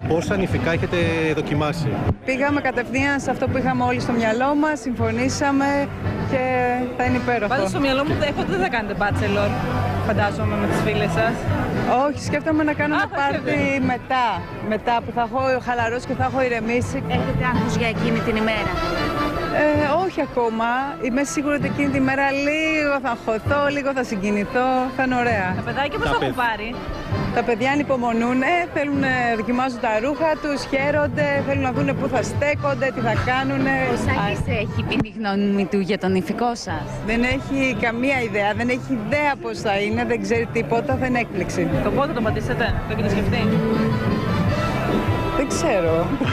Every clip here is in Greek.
Πόσα νηφικά έχετε δοκιμάσει? Πήγαμε κατευθείαν σε αυτό που είχαμε όλοι στο μυαλό μας, συμφωνήσαμε και θα είναι υπέροχο. Πάντως στο μυαλό μου δέχονται δεν θα κάνετε bachelor, φαντάζομαι, με τις φίλες σας. Όχι, σκέφτομαι να κάνω ένα πάρτι μετά που θα έχω χαλαρώσει και θα έχω ηρεμήσει. Έχετε άγχος για εκείνη την ημέρα? Όχι ακόμα. Είμαι σίγουρη ότι εκείνη τη μέρα λίγο θα αγχωθώ, λίγο θα συγκινηθώ. Θα είναι ωραία. Τα παιδάκια πώς θα έχουν πάρει? Τα παιδιά ανυπομονούν, θέλουν να δοκιμάζουν τα ρούχα τους, χαίρονται, θέλουν να δουν πού θα στέκονται, τι θα κάνουν. Ο Σάκης έχει πει τη γνώμη του για τον νηφικό σας? Δεν έχει καμία ιδέα, δεν έχει ιδέα πώς θα είναι, δεν ξέρει τίποτα, θα είναι έκπληξη. Το πότε το πατήσετε, το έχετε σκεφτεί? Δεν ξέρω.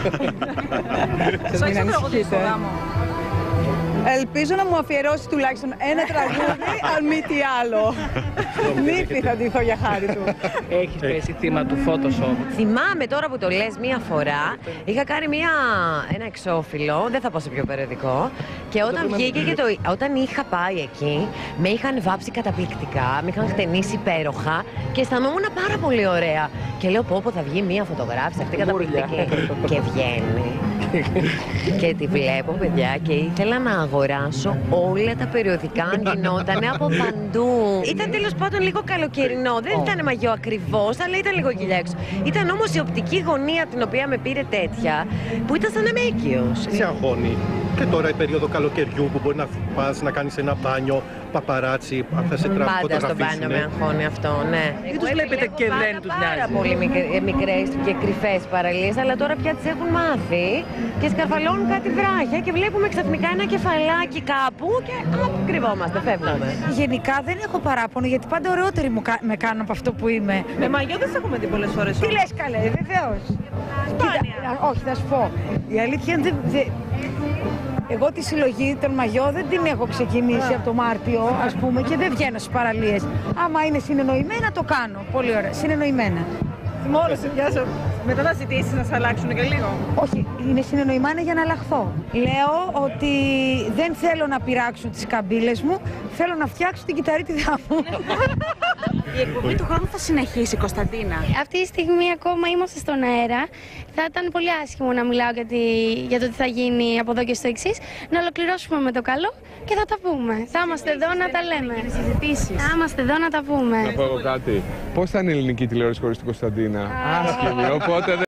Σάκη, θα τραγουδήσει στο γάμο? Ελπίζω να μου αφιερώσει τουλάχιστον ένα τραγούδι, αν μη τι άλλο. Νύφη θα ντυθώ για χάρη του. Έχεις πέσει θύμα του Photoshop? Θυμάμαι τώρα που το λες μία φορά, είχα κάνει ένα εξώφυλλο, δεν θα πω σε ποιο περιοδικό, και όταν βγήκε και όταν είχα πάει εκεί, με είχαν βάψει καταπληκτικά, με είχαν χτενίσει υπέροχα και αισθανόμουν πάρα πολύ ωραία. Και λέω πω θα βγει μία φωτογράφηση αυτή καταπληκτική. Και βγαίνει. Και τη βλέπω, παιδιά, και ήθελα να αγοράσω όλα τα περιοδικά αν γινότανε από παντού. Ήταν τέλος πάντων λίγο καλοκαιρινό. Δεν ήταν μαγιό ακριβώς, αλλά ήταν λίγο κοιλιά έξω. Ήταν όμως η οπτική γωνία την οποία με πήρε τέτοια, που ήταν σαν να είμαι οικείος. Σε αγχώνει και τώρα η περίοδο καλοκαιριού που μπορεί να πας να κάνεις ένα μπάνιο, παπαράτσι, αν θα σε φωτογραφίσουν. Πάντα στο μπάνιο με αγχώνει αυτό, ναι. Δεν τους βλέπετε και δεν τους νοιάζει? Πάρα πολύ μικρές και κρυφές παραλίες, αλλά τώρα πια τις έχουν μάθει και σκαρφαλώνουν κάτι βράχια και βλέπουμε ξαφνικά ένα κεφαλάκι κάπου και κρυβόμαστε, φεύγουμε. Γενικά δεν έχω παράπονο, γιατί πάντα ωραιότεροι με κάνουν από αυτό που είμαι. Με μαγιό δεν σε έχουμε δει πολλές φορές. Τι λες καλέ, βεβαίως. Όχι, θα σου πω. Η αλήθεια είναι εγώ τη συλλογή των μαγιό δεν την έχω ξεκινήσει από το Μάρτιο, ας πούμε, και δεν βγαίνω στις παραλίες. Άμα είναι συνεννοημένα το κάνω. Πολύ ωραία. Συνεννοημένα. Μόνο σε πιάσω. Μετά θα ζητήσεις να σε αλλάξουν και λίγο? Όχι, είναι συνεννοημένα για να αλλάχθω. Λέω ότι δεν θέλω να πειράξουν τις καμπύλες μου, θέλω να φτιάξω την κυταρίτιδά μου. Η εκπομπή του χρόνου θα συνεχίσει, Κωνσταντίνα? Αυτή τη στιγμή ακόμα είμαστε στον αέρα. Θα ήταν πολύ άσχημο να μιλάω για το τι θα γίνει από εδώ και στο εξής. Να ολοκληρώσουμε με το καλό και θα τα πούμε. Θα είμαστε εδώ να τα λέμε. Θα είμαστε εδώ να τα πούμε. Να πω εγώ κάτι. Πώς θα είναι η ελληνική τηλεόραση χωρίς την Κωνσταντίνα? Άσχημη, οπότε